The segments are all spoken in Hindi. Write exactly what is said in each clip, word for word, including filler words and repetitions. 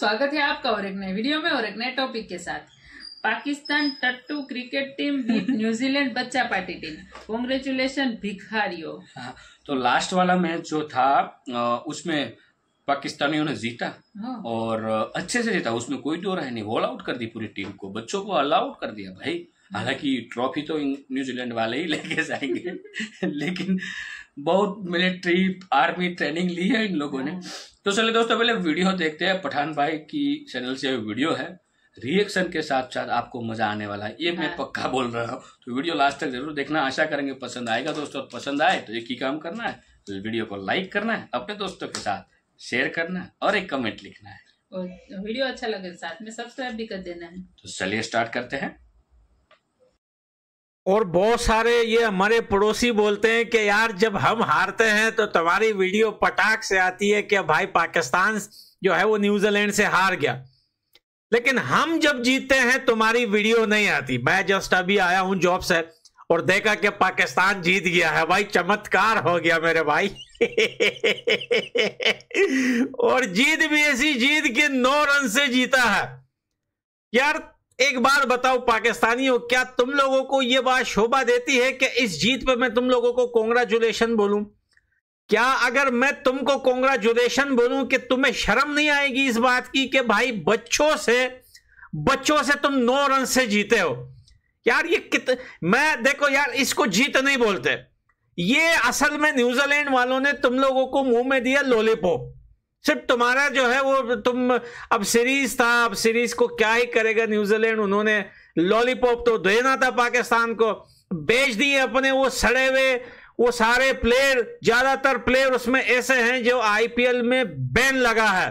स्वागत है आपका और एक नए वीडियो में और एक नए टॉपिक के साथ। पाकिस्तान टट्टू क्रिकेट टीम बीट न्यूजीलैंड बच्चा पार्टी टीम। कांग्रेचुलेशन भिखारियों। हाँ, तो लास्ट वाला मैच जो था उसमें पाकिस्तानियों ने जीता। हाँ। और अच्छे से जीता, उसमें कोई दो राय नहीं। ऑल आउट कर दी पूरी टीम को, बच्चों को ऑल आउट कर दिया भाई। हालांकि ट्रॉफी तो न्यूजीलैंड वाले ही लेके जाएंगे लेकिन बहुत मिलिट्री आर्मी ट्रेनिंग ली है इन लोगों ने। तो चलिए दोस्तों, पहले वीडियो देखते हैं। पठान भाई की चैनल से वीडियो है, रिएक्शन के साथ साथ आपको मजा आने वाला है, ये मैं पक्का बोल रहा हूँ। तो वीडियो लास्ट तक जरूर देखना, आशा करेंगे पसंद आएगा दोस्तों। पसंद आए तो एक ही काम करना है, तो वीडियो को लाइक करना है, अपने दोस्तों के साथ शेयर करना है और एक कमेंट लिखना है। और वीडियो अच्छा लगे साथ में सब्सक्राइब भी कर देना है। तो चलिए स्टार्ट करते हैं। और बहुत सारे ये हमारे पड़ोसी बोलते हैं कि यार जब हम हारते हैं तो तुम्हारी वीडियो पटाख से आती है कि भाई पाकिस्तान जो है वो न्यूजीलैंड से हार गया, लेकिन हम जब जीतते हैं तुम्हारी वीडियो नहीं आती। मैं जस्ट अभी आया हूं जॉब से और देखा कि पाकिस्तान जीत गया है। भाई चमत्कार हो गया मेरे भाई और जीत भी ऐसी जीत के नौ रन से जीता है। यार एक बार बताओ पाकिस्तानियों, क्या तुम लोगों को यह बात शोभा देती है कि इस जीत पे मैं तुम लोगों को कांग्रेचुलेशन बोलूं? क्या अगर मैं तुमको कांग्रेचुलेशन बोलूं कि तुम्हें शर्म नहीं आएगी इस बात की कि भाई बच्चों से बच्चों से तुम नौ रन से जीते हो? यार ये कित मैं देखो यार, इसको जीत नहीं बोलते, ये असल में न्यूजीलैंड वालों ने तुम लोगों को मुंह में दिया लॉलीपॉप। सिर्फ तुम्हारा जो है वो तुम अब सीरीज था, अब सीरीज को क्या ही करेगा न्यूजीलैंड। उन्होंने लॉलीपॉप तो देना था पाकिस्तान को, बेच दिए अपने वो सड़े हुए वो सारे प्लेयर। ज्यादातर प्लेयर उसमें ऐसे हैं जो आईपीएल में बैन लगा है,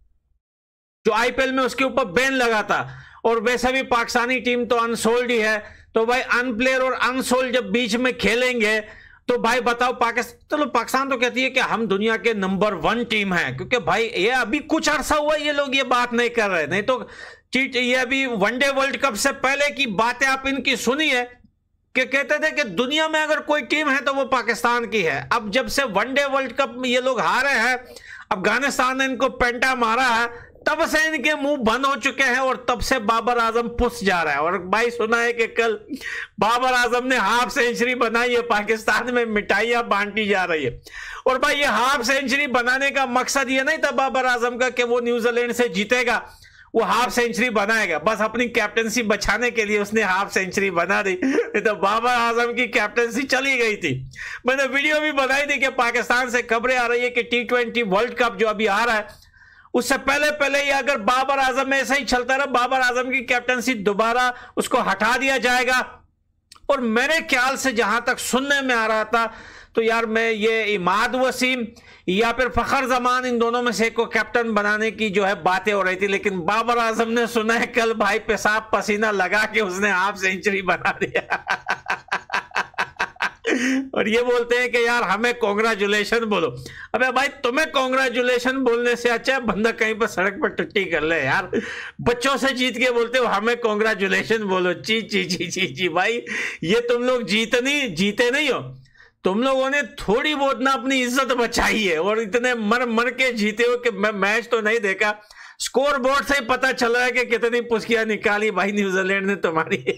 जो आईपीएल में उसके ऊपर बैन लगा था। और वैसे भी पाकिस्तानी टीम तो अनसोल्ड ही है, तो भाई अनप्लेयर और अनसोल्ड जब बीच में खेलेंगे तो भाई बताओ पाकिस्तान चलो पाकिस्तान तो कहती है कि हम दुनिया के नंबर वन टीम हैं, क्योंकि भाई ये अभी कुछ अरसा हुआ ये लोग ये बात नहीं कर रहे, नहीं तो चीट ये अभी वनडे वर्ल्ड कप से पहले की बातें आप इनकी सुनी है कि कहते थे कि दुनिया में अगर कोई टीम है तो वो पाकिस्तान की है। अब जब से वनडे वर्ल्ड कप में ये लोग हारे हैं, अफगानिस्तान ने इनको पेंटा मारा है, तब से इनके मुंह बंद हो चुके हैं और तब से बाबर आजम पुस जा रहा है। और भाई सुना है कि कल बाबर आजम ने हाफ सेंचुरी बनाई है, पाकिस्तान में मिठाइयां बांटी जा रही है। और भाई ये हाफ सेंचुरी बनाने का मकसद ये नहीं था बाबर आजम का कि वो न्यूजीलैंड से जीतेगा, वो हाफ सेंचुरी बनाएगा, बस अपनी कैप्टनसी बचाने के लिए उसने हाफ सेंचुरी बना दी, तो बाबर आजम की कैप्टनसी चली गई थी। मैंने वीडियो भी बनाई थी कि पाकिस्तान से खबरें आ रही है कि टी ट्वेंटी वर्ल्ड कप जो अभी आ रहा है उससे पहले पहले ही अगर बाबर आजम में ऐसा ही चलता रहा, बाबर आजम की कैप्टनसी दोबारा उसको हटा दिया जाएगा। और मेरे ख्याल से जहां तक सुनने में आ रहा था तो यार मैं ये इमाद वसीम या फिर फखर जमान, इन दोनों में से को कैप्टन बनाने की जो है बातें हो रही थी, लेकिन बाबर आजम ने सुना है कल भाई पेशाब पसीना लगा के उसने हाफ सेंचुरी बना दिया और ये बोलते हैं कि यार हमें कांग्रेचुलेशन बोलो। अबे भाई तुम्हें कांग्रेचुलेशन बोलने से अच्छा बंदा कहीं पर सड़क पर टट्टी कर ले यार। बच्चों से जीत के बोलते हो हमें कांग्रेचुलेशन बोलो। ची ची ची ची ची भाई, ये तुम लोग जीतनी जीते नहीं हो, तुम लोगों ने थोड़ी बहुत ना अपनी इज्जत बचाई है और इतने मर मर के जीते हो कि मैं मैच तो नहीं देखा, स्कोर बोर्ड से ही पता चल रहा है कि कितनी पुस्कियां निकाली भाई न्यूजीलैंड ने तुम्हारी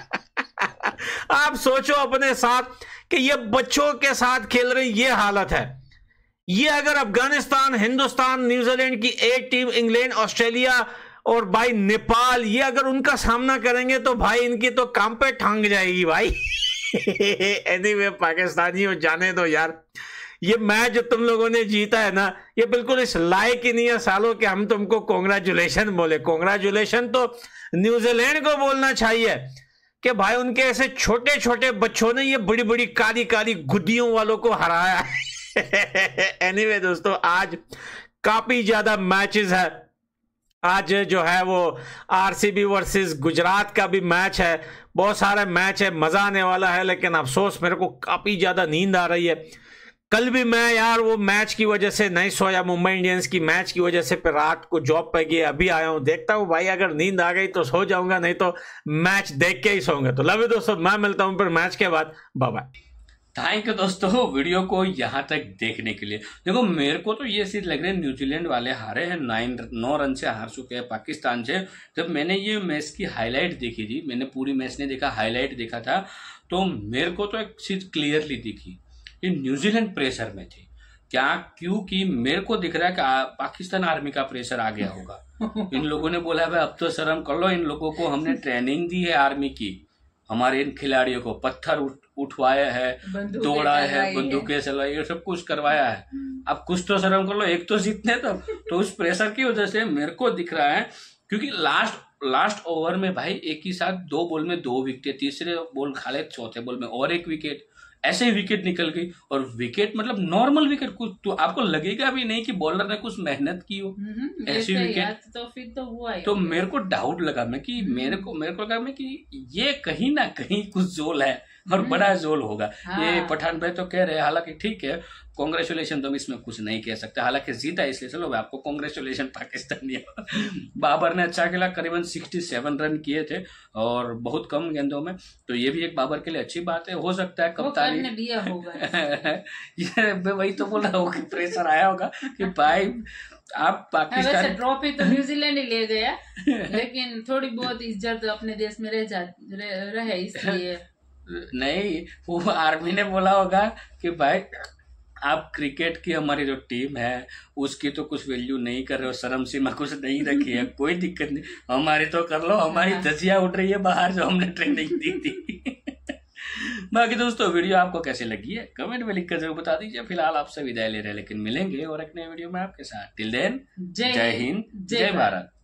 आप सोचो अपने साथ कि ये बच्चों के साथ खेल रही ये हालत है। ये अगर अफगानिस्तान, हिंदुस्तान, न्यूजीलैंड की एक टीम, इंग्लैंड, ऑस्ट्रेलिया और भाई नेपाल, ये अगर उनका सामना करेंगे तो भाई इनकी तो काम पे ठांग जाएगी भाई एनीवे पाकिस्तानियों जाने दो यार, ये मैच जो तुम लोगों ने जीता है ना, ये बिल्कुल इस लायक ही नहीं है सालों कि हम तुमको कांग्रेचुलेशन बोले। कांग्रेचुलेशन तो न्यूजीलैंड को बोलना चाहिए कि भाई उनके ऐसे छोटे छोटे बच्चों ने ये बड़ी बड़ी काली काली गुद्दियों वालों को हराया है एनीवे दोस्तों, आज काफी ज्यादा मैचेस है। आज जो है वो आरसीबी वर्सेस गुजरात का भी मैच है, बहुत सारे मैच है, मजा आने वाला है। लेकिन अफसोस मेरे को काफी ज्यादा नींद आ रही है। कल भी मैं यार वो मैच की वजह से नहीं सोया, मुंबई इंडियंस की मैच की वजह से फिर रात को जॉब पे गया, अभी आया हूं, देखता हूं भाई अगर नींद आ गई तो सो जाऊंगा, नहीं तो मैच देख के ही सोऊंगा। तो लव यू दोस्तों, मैं मिलता हूं फिर मैच के बाद, बाय बाय। थैंक यू दोस्तों वीडियो को यहाँ तक देखने के लिए। देखो मेरे को तो ये चीज लग रही है न्यूजीलैंड वाले हारे हैं, नाइन नौ रन से हार चुके हैं पाकिस्तान से। जब मैंने ये मैच की हाईलाइट देखी थी, मैंने पूरी मैच नहीं देखा, हाईलाइट देखा था, तो मेरे को तो एक चीज क्लियरली दिखी कि न्यूजीलैंड प्रेशर में थी। क्या? क्योंकि मेरे को दिख रहा है कि पाकिस्तान आर्मी का प्रेशर आ गया होगा। इन लोगों ने बोला भाई अब तो शर्म कर लो, इन लोगों को हमने ट्रेनिंग दी है आर्मी की, हमारे इन खिलाड़ियों को पत्थर उठ, उठवाया है, दौड़ाया है, बंदूकें चलाई, ये सब कुछ करवाया है, अब कुछ तो शर्म कर लो, एक तो जीतने तो तो उस प्रेशर की वजह से मेरे को दिख रहा है। क्योंकि लास्ट लास्ट ओवर में भाई एक ही साथ दो बॉल में दो विकेट, तीसरे बॉल खा ले, चौथे बॉल में और एक विकेट, ऐसे ही विकेट निकल गई। और विकेट मतलब नॉर्मल विकेट, कुछ तो आपको लगेगा भी नहीं कि बॉलर ने कुछ मेहनत की हो, ऐसी विकेट। तो फिर तो हुआ है। तो मेरे को डाउट लगा मैं कि मेरे को मेरे को लगा मैं कि ये कहीं ना कहीं कुछ जोल है और बड़ा जोल होगा। हाँ। ये पठान भाई तो कह रहे हैं, हालांकि ठीक है, कांग्रेचुलेशन, तो हम इसमें कुछ नहीं कह सकते, हालांकि जीता इसलिए चलो भाई आपको कांग्रेचुलेशन पाकिस्तानियों। बाबर ने अच्छा खेला, करीबन सड़सठ रन किए थे और बहुत कम गेंदों में, तो ये भी एक बाबर के लिए अच्छी बात है। हो सकता है कप्तानी लिया होगा। ये वही तो बोल रहा हूँ कि प्रेशर आया होगा कि भाई आप पाकिस्तान। ट्रॉफी तो न्यूजीलैंड ही ले गया, लेकिन थोड़ी बहुत इज्जत अपने देश में रह जा रहे इसलिए नहीं, वो आर्मी ने बोला होगा कि भाई आप क्रिकेट की हमारी जो टीम है उसकी तो कुछ वैल्यू नहीं कर रहे हो, शर्म सीमा कुछ नहीं रखी है, कोई दिक्कत नहीं, हमारी तो कर लो, हमारी धजिया उठ रही है बाहर जो हमने ट्रेनिंग दी थी। बाकी दोस्तों वीडियो आपको कैसी लगी है कमेंट में लिखकर जरूर बता दीजिए। फिलहाल आपसे विदाई ले रहे हैं, लेकिन मिलेंगे और एक नए वीडियो में आपके साथ। टिल देन जय हिंद, जय भारत।